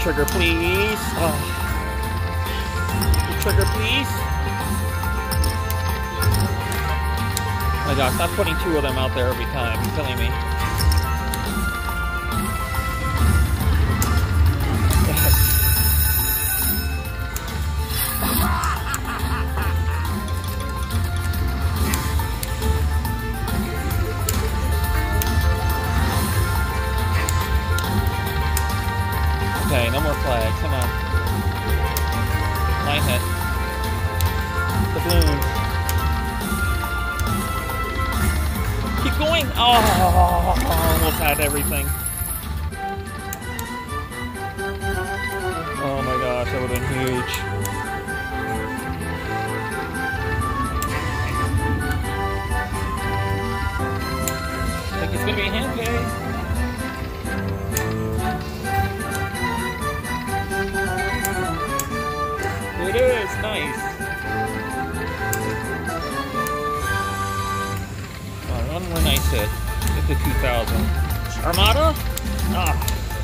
trigger, please. Oh. Trigger, please. Oh my gosh, stop putting 2 of them out there every time. You're killing me. Okay, no more flags. Come on. Line hit. The balloon. Keep going. Oh, almost had everything. Oh my gosh, that would have been huge. I think it's gonna be a Handpay. It is nice. Oh, one more nice hit. Get to 2,000. Armada? Ah.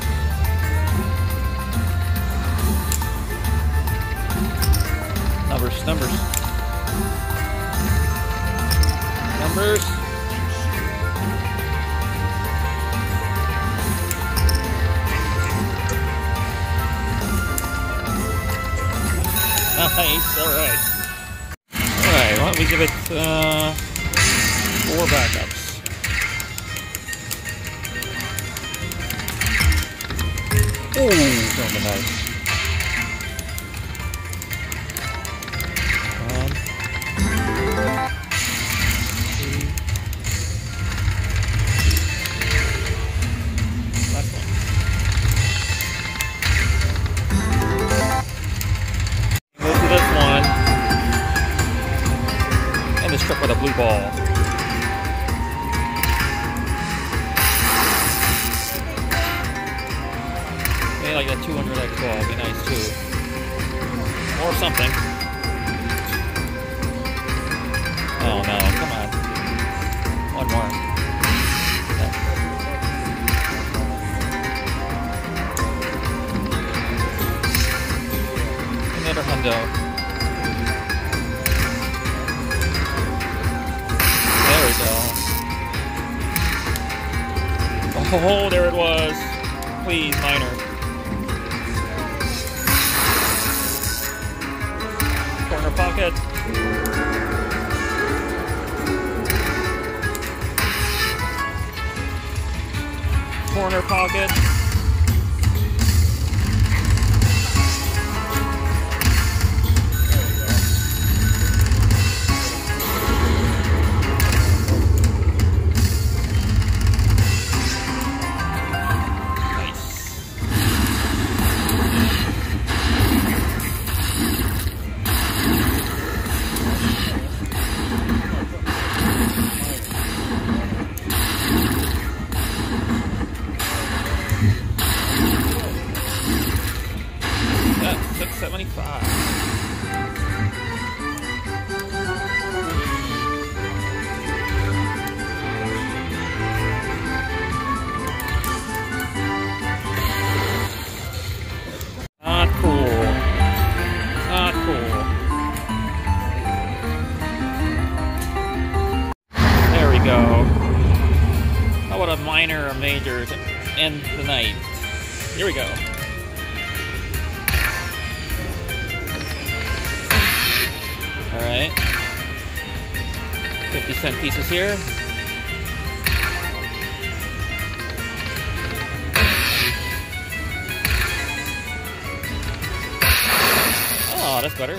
Numbers, numbers. Numbers. Nice, alright. Alright, why don't we give it 4 backups. Ooh, don't be nice. With a blue ball. Maybe like a 200x ball would be nice too. Or something. Oh no, come on. One more. Okay. Another hundo. There we go. Oh, there it was. Please, minor. Corner pocket. Corner pocket. Minor or major to end the night. Here we go. Alright. 50-cent pieces here. Oh, that's better.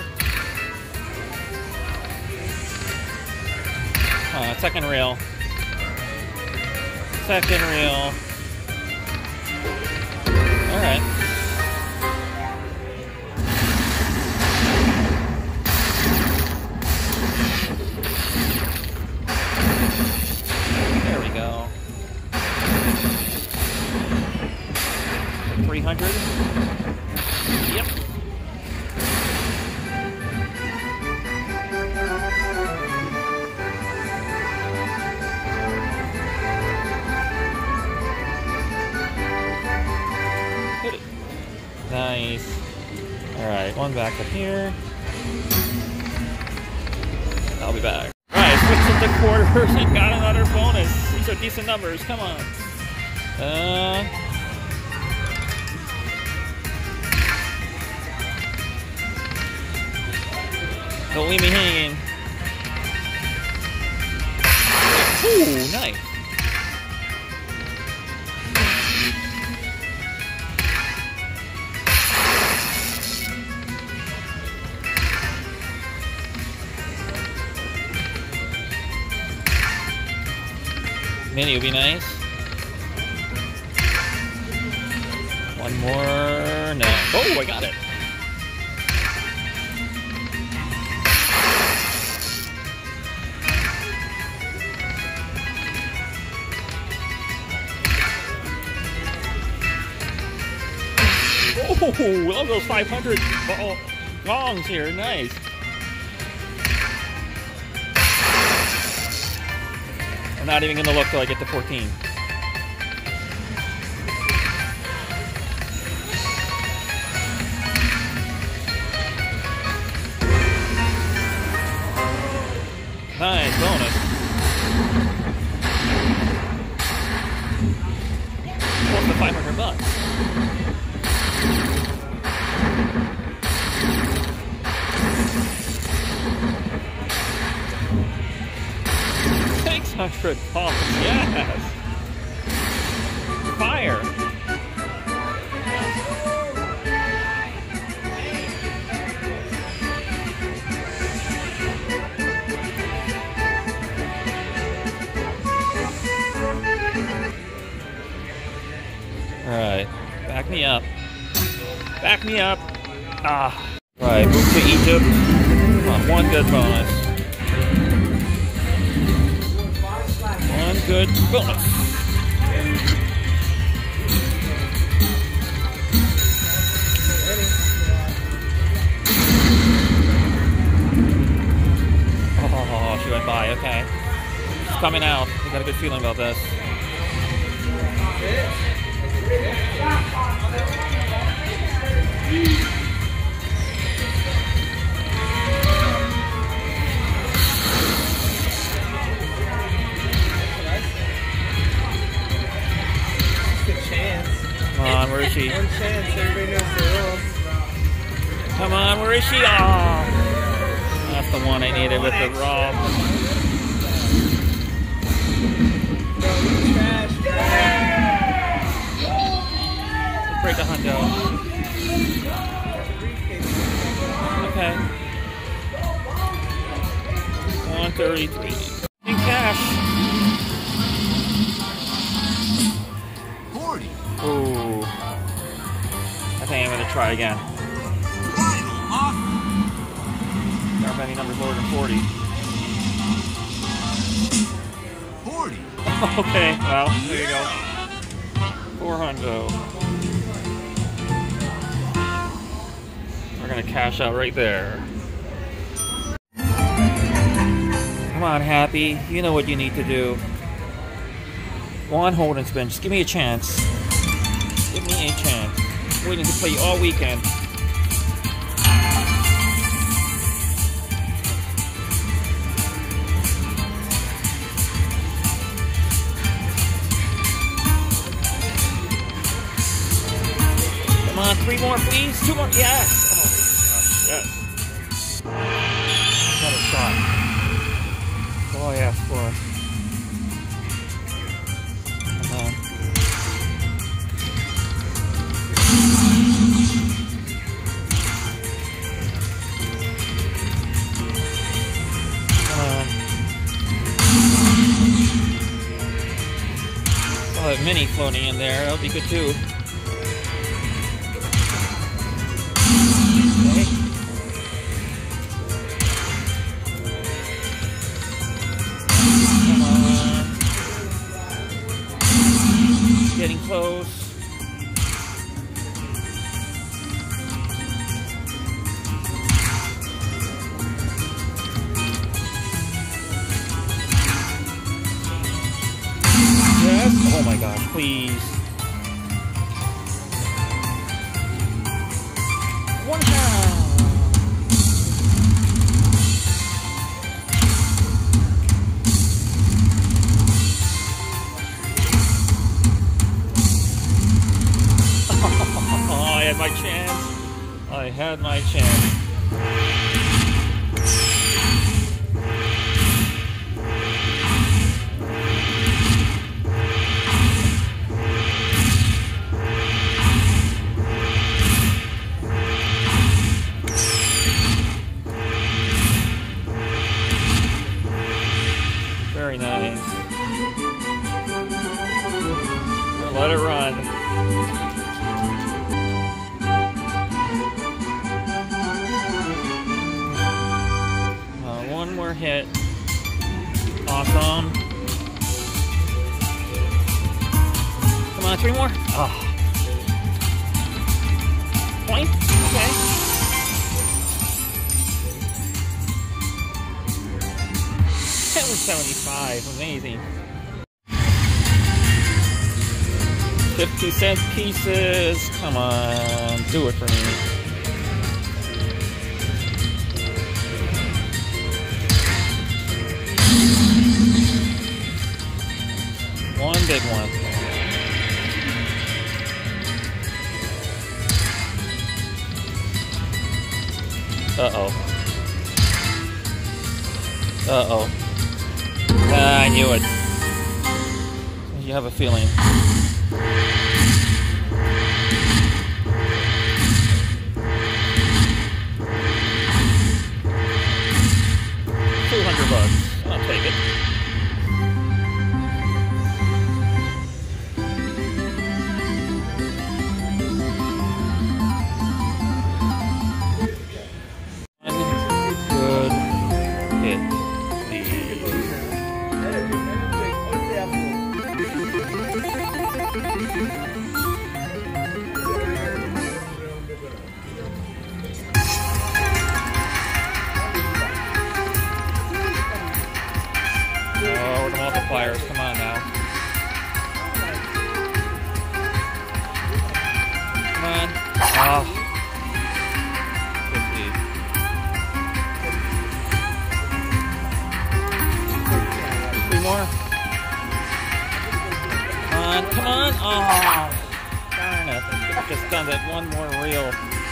Second reel. Second reel. Alright. There we go. 300. Yep. one back up here. I'll be back. Alright, switched into quarters and got another bonus. These are decent numbers, come on. Don't leave me hanging. Ooh, nice. Mini would be nice. One more. No. Oh, I got it. Oh, love those 500 gongs here. Nice. I'm not even going to look till I get to 14. Nice bonus. Close to 500 bucks. $600, yes! Fire! Alright, back me up. Back me up! Ah! Alright, move to Egypt. Come on, one good bonus. One good bonus. Oh, she went by, okay. She's coming out. I got a good feeling about this. Come on, where is she? One chance, everybody knows the rules. Come on, where is she? Oh, that's the one I needed with the raw. Break the hundo. Okay. 133. In cash. 40. Ooh. I think I'm gonna try again. Final offer. There are many numbers lower than 40. 40. Okay, well, there you go. 400. We're gonna cash out right there. Come on, Happy. You know what you need to do. One hold and spin. Just give me a chance. Give me a chance. I'm waiting to play you all weekend. Come on, 3 more, please. 2 more. Yes. Oh, yes. Got a shot. That's all I asked for. Come on. Come on. I'll have mini floating in there. That'll be good too. Getting close. Yes. Oh my gosh, please. 1 pound. had my chance. I had my chance. Very nice. Let it run. One more hit. Awesome. Come on, 3 more. Oh. Point? Okay. That was 75. Amazing. 50-cent pieces. Come on. Do it for me. One big one. Uh-oh. Uh-oh. I knew it. You have a feeling. $200. I'll take it. Oh, the multipliers, come on now. Come on. Oh. 50. Three more. Come on, come on. Oh, darn it. I could have just done that one more reel.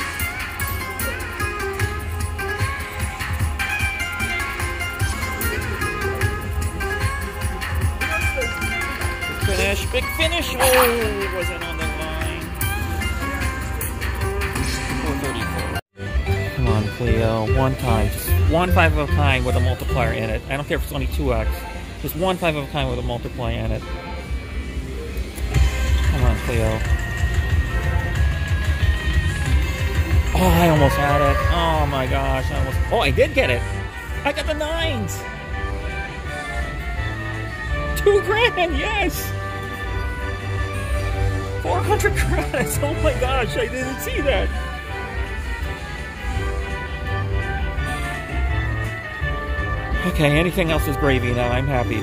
Finish, big finish! Oh, it wasn't on the line. 434. Come on, Cleo, one time. Just one 5 of a kind with a multiplier in it. I don't care if it's only 2x. Just one 5 of a kind with a multiplier in it. Come on, Cleo. Oh, I almost had it. Oh my gosh, I almost... Oh, I did get it! I got the 9s! $2,000, yes! 400 credits, oh my gosh, I didn't see that. Okay, anything else is gravy now, I'm happy.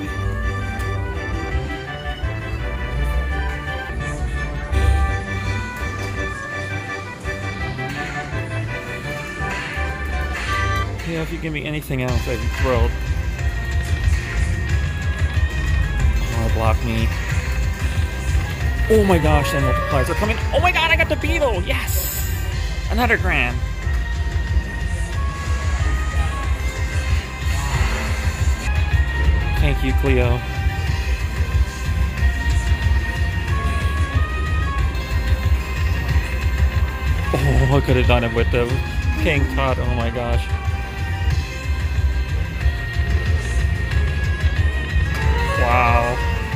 Yeah, if you give me anything else, I'd be thrilled. Block me. Oh my gosh, and multipliers are coming. Oh my god, I got the beetle! Yes! Another grand. Thank you, Cleo. Oh, I could have done it with the King Tut. Oh my gosh. Wow.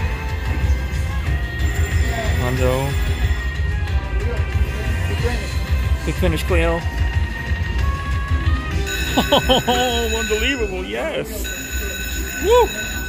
Hondo. Big finish, Cleo. Oh, unbelievable, yes. Woo!